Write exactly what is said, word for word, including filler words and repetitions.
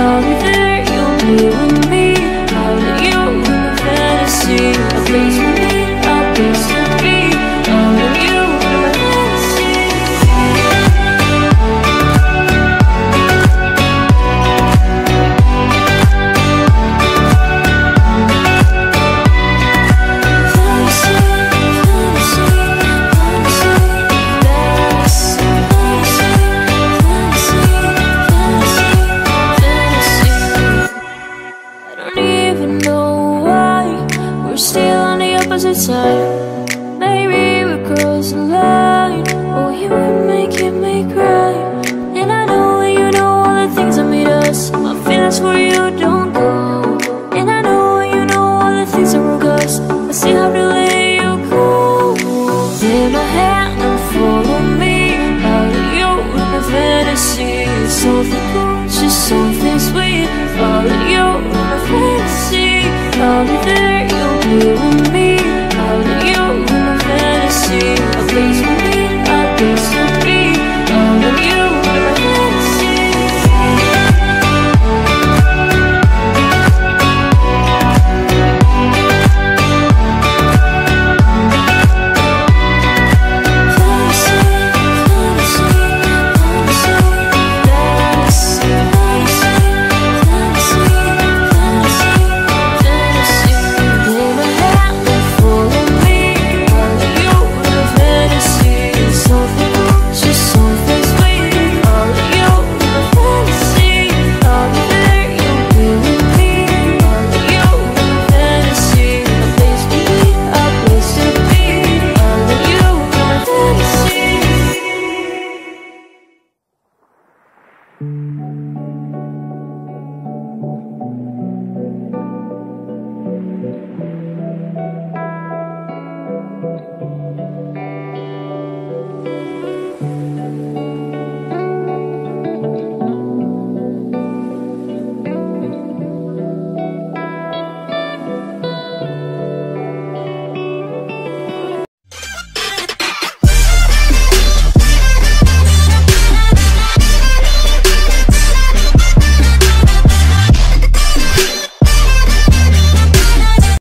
I'll be there, you'll be with me. I'll let you in my fantasy. A place for me, a place to be. I'll let you in my fantasy. Side. Maybe we're crossing the line. Oh, you would make it me cry. And I know that you know all the things that made us. My feelings for you don't go. And I know that you know all the things that broke us. I still have to let you go. Take my hand and follow me. Out of you in my fantasy. Something cool, just something sweet. Out of you in my fantasy. I'll be there.